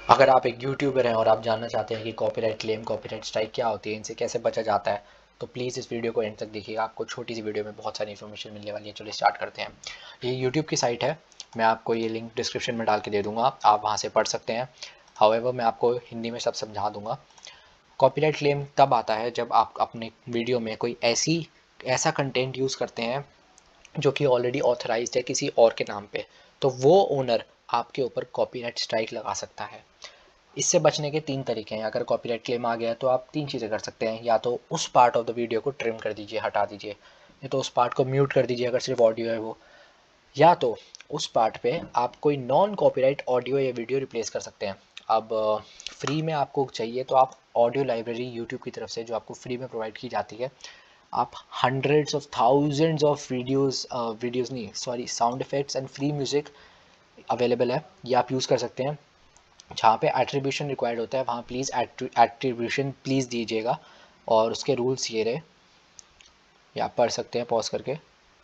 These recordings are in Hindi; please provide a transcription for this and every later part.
अगर आप एक यूट्यूबर हैं और आप जानना चाहते हैं कि कॉपीराइट क्लेम, कॉपीराइट स्ट्राइक क्या होती है, इनसे कैसे बचा जाता है, तो प्लीज़ इस वीडियो को एंड तक देखिएगा। आपको छोटी सी वीडियो में बहुत सारी इन्फॉर्मेशन मिलने वाली है। चलिए स्टार्ट करते हैं। ये यूट्यूब की साइट है, मैं आपको ये लिंक डिस्क्रिप्शन में डाल के दे दूँगा, आप वहाँ से पढ़ सकते हैं। हाउएवर मैं आपको हिंदी में सब समझा दूँगा। कॉपीराइट क्लेम तब आता है जब आप अपने वीडियो में कोई ऐसा कंटेंट यूज़ करते हैं जो कि ऑलरेडी ऑथराइज्ड है किसी और के नाम पे, तो वो ओनर आपके ऊपर कॉपीराइट स्ट्राइक लगा सकता है। इससे बचने के 3 तरीके हैं। अगर कॉपीराइट क्लेम आ गया है तो आप 3 चीज़ें कर सकते हैं। या तो उस पार्ट ऑफ द वीडियो को ट्रिम कर दीजिए, हटा दीजिए, या तो उस पार्ट को म्यूट कर दीजिए अगर सिर्फ ऑडियो है वो, या तो उस पार्ट पे आप कोई नॉन कॉपीराइट ऑडियो या वीडियो रिप्लेस कर सकते हैं। अब फ्री में आपको चाहिए तो आप ऑडियो लाइब्रेरी यूट्यूब की तरफ से जो आपको फ्री में प्रोवाइड की जाती है, आप hundreds of thousands of videos नहीं sorry sound effects and free music available है, ये आप यूज़ कर सकते हैं। जहाँ पे एट्रीब्यूशन रिक्वायर्ड होता है वहाँ प्लीज़ एट्रीब्यूशन प्लीज़ दीजिएगा, और उसके रूल्स ये रहे, ये आप पढ़ सकते हैं पॉज करके।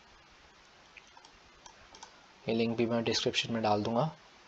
ये लिंक भी मैं डिस्क्रिप्शन में डाल दूँगा।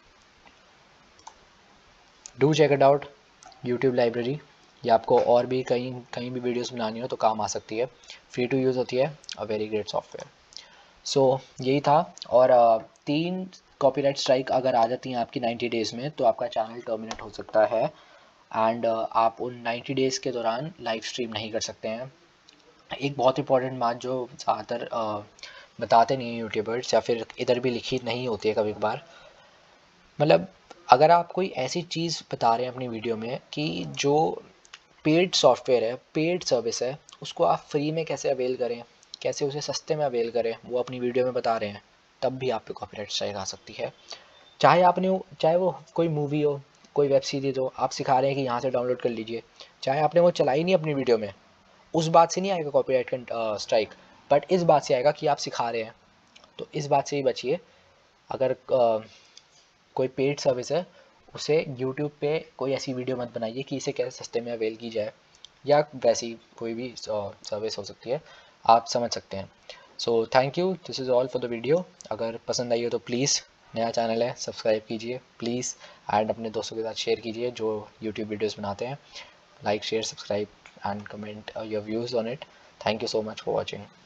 Do check it out, YouTube library. ये आपको और भी कहीं कहीं भी वीडियोस बनानी हो तो काम आ सकती है। फ्री टू यूज़ होती है, a very great software. So यही था। और 3 कॉपीराइट स्ट्राइक अगर आ जाती हैं आपकी 90 डेज़ में, तो आपका चैनल टर्मिनेट हो सकता है। एंड आप उन 90 डेज़ के दौरान लाइव स्ट्रीम नहीं कर सकते हैं। एक बहुत इंपॉर्टेंट बात जो ज़्यादातर बताते नहीं हैं यूट्यूबर्स, या फिर इधर भी लिखी नहीं होती है कभी कभार, मतलब अगर आप कोई ऐसी चीज़ बता रहे हैं अपनी वीडियो में कि जो पेड सॉफ्टवेयर है, पेड सर्विस है, उसको आप फ्री में कैसे अवेल करें, कैसे उसे सस्ते में अवेल करें, वो अपनी वीडियो में बता रहे हैं, तब भी आप पे कॉपीराइट स्ट्राइक आ सकती है। चाहे वो कोई मूवी हो, कोई वेब सीरीज़ हो, आप सिखा रहे हैं कि यहाँ से डाउनलोड कर लीजिए, चाहे आपने वो चलाई नहीं अपनी वीडियो में, उस बात से नहीं आएगा कॉपीराइट स्ट्राइक, बट इस बात से आएगा कि आप सिखा रहे हैं। तो इस बात से ही बचिए। अगर कोई पेड सर्विस है, उसे यूट्यूब पे कोई ऐसी वीडियो मत बनाइए कि इसे कैसे सस्ते में अवेल की जाए, या वैसी कोई भी सर्विस हो सकती है, आप समझ सकते हैं। So thank you, this is all for the video. अगर पसंद आई हो तो प्लीज़, नया चैनल है, सब्सक्राइब कीजिए प्लीज़, एंड अपने दोस्तों के साथ शेयर कीजिए जो यूट्यूब वीडियोज़ बनाते हैं। Like, share, subscribe and comment your views on it. Thank you so much for watching.